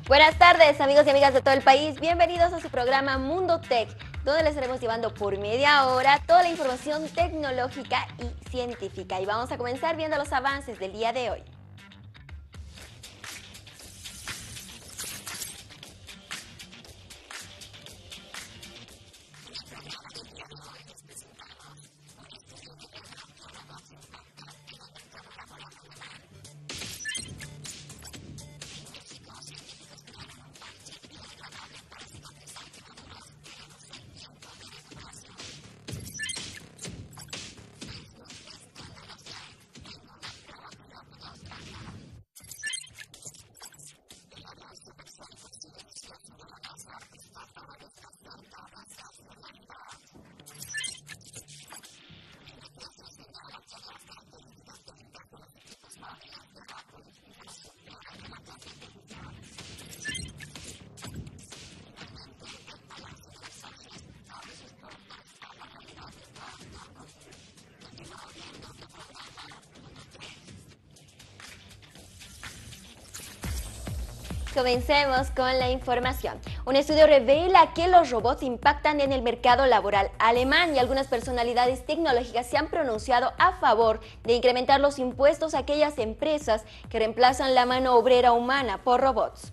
Buenas tardes, amigos y amigas de todo el país. Bienvenidos a su programa Mundo Tech, donde les estaremos llevando por media hora toda la información tecnológica y científica. Y vamos a comenzar viendo los avances del día de hoy. Comencemos con la información. Un estudio revela que los robots impactan en el mercado laboral alemán y algunas personalidades tecnológicas se han pronunciado a favor de incrementar los impuestos a aquellas empresas que reemplazan la mano obrera humana por robots.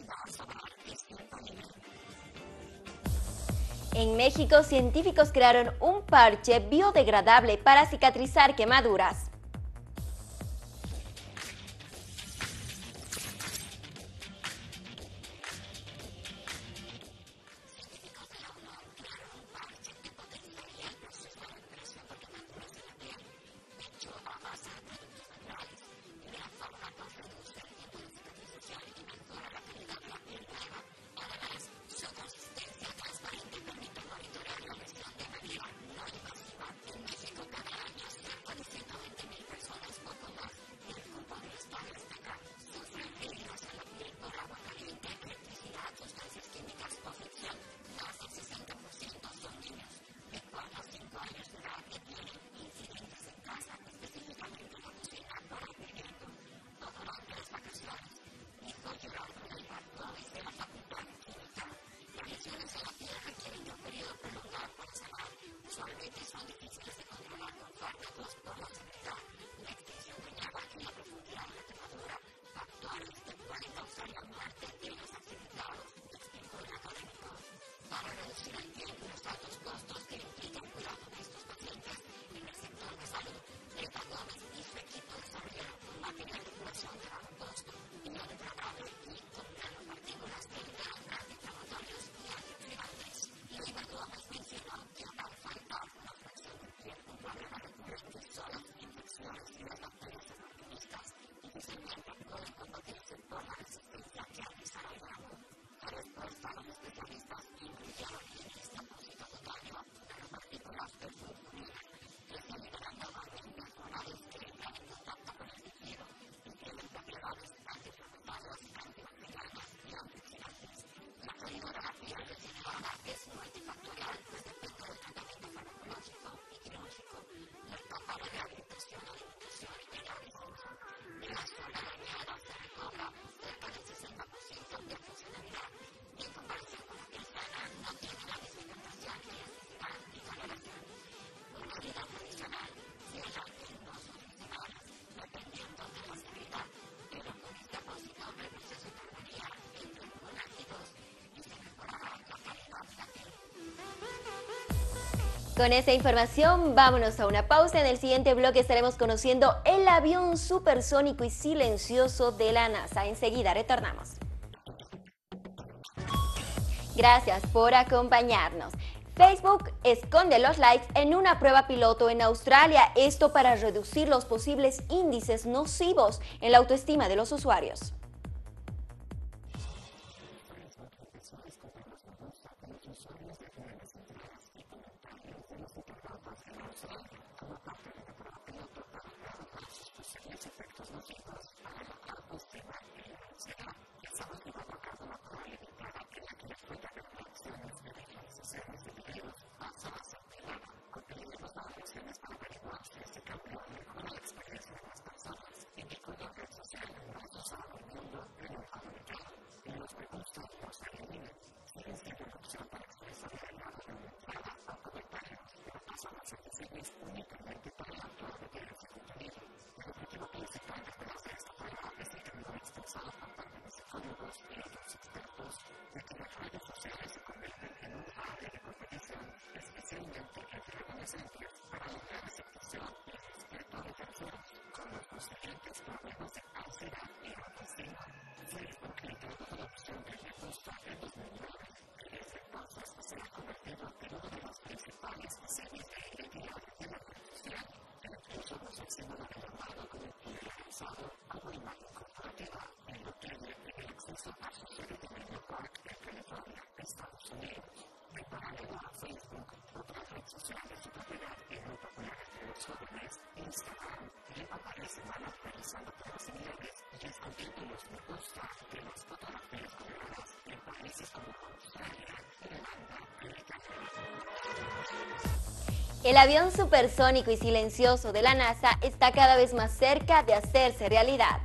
En México, científicos crearon un parche biodegradable para cicatrizar quemaduras. Con esta información, vámonos a una pausa. En el siguiente bloque estaremos conociendo el avión supersónico y silencioso de la NASA. Enseguida retornamos. Gracias por acompañarnos. Facebook esconde los likes en una prueba piloto en Australia, esto para reducir los posibles índices nocivos en la autoestima de los usuarios. El avión supersónico y silencioso de la NASA está cada vez más cerca de hacerse realidad.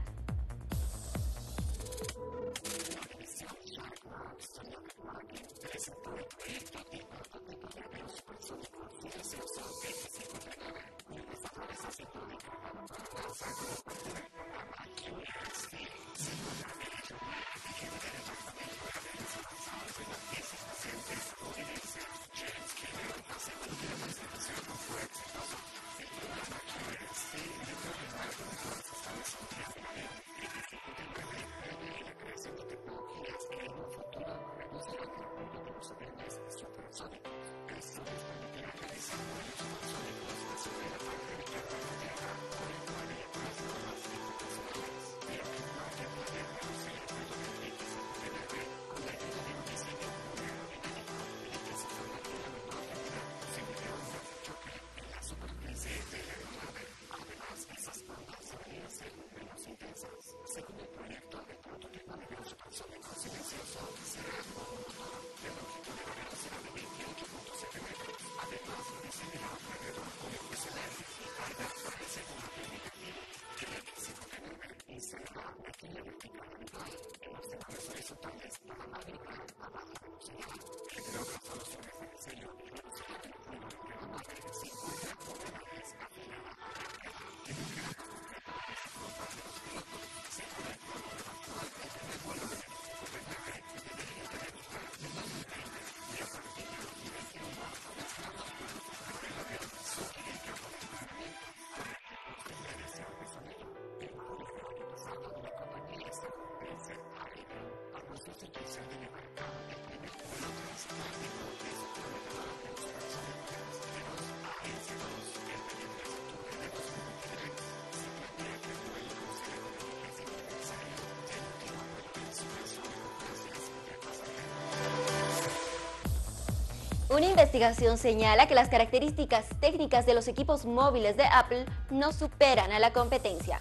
Una investigación señala que las características técnicas de los equipos móviles de Apple no superan a la competencia.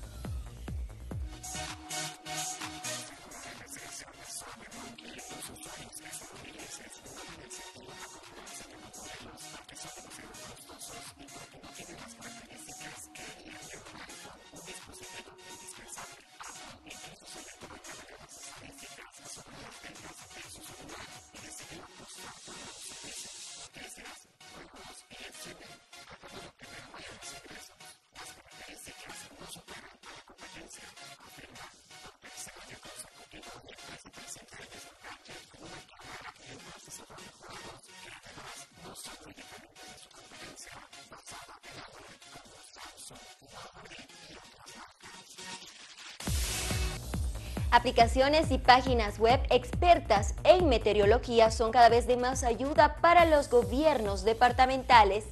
Aplicaciones y páginas web expertas en meteorología son cada vez de más ayuda para los gobiernos departamentales.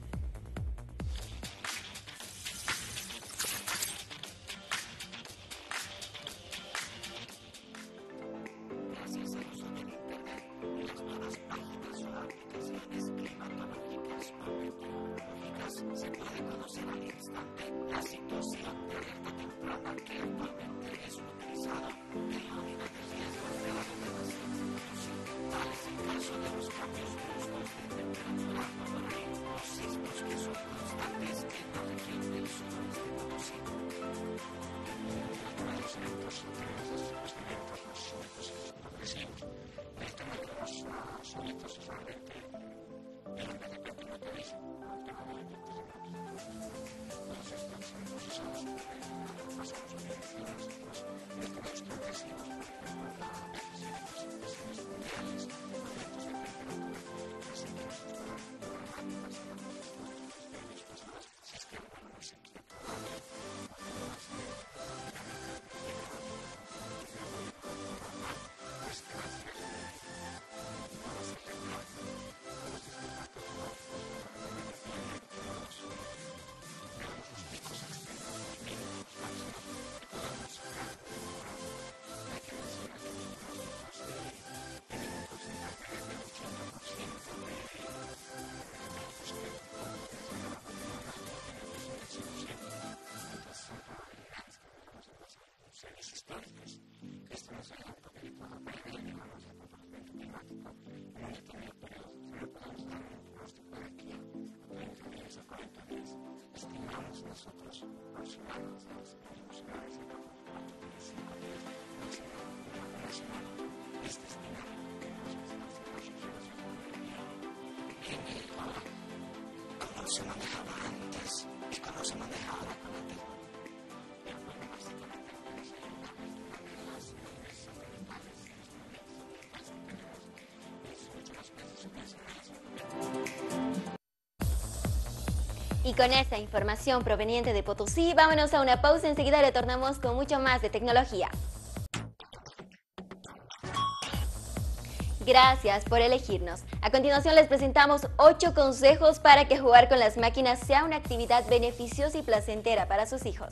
Se manejaba antes y cómo se manejaba actualmente. Y con esta información proveniente de Potosí, vámonos a una pausa. Enseguida retornamos con mucho más de tecnología. Gracias por elegirnos. A continuación les presentamos 8 consejos para que jugar con las máquinas sea una actividad beneficiosa y placentera para sus hijos.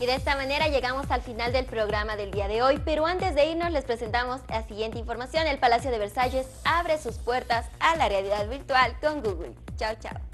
Y de esta manera llegamos al final del programa del día de hoy, pero antes de irnos les presentamos la siguiente información. El Palacio de Versalles abre sus puertas a la realidad virtual con Google. Chao, chao.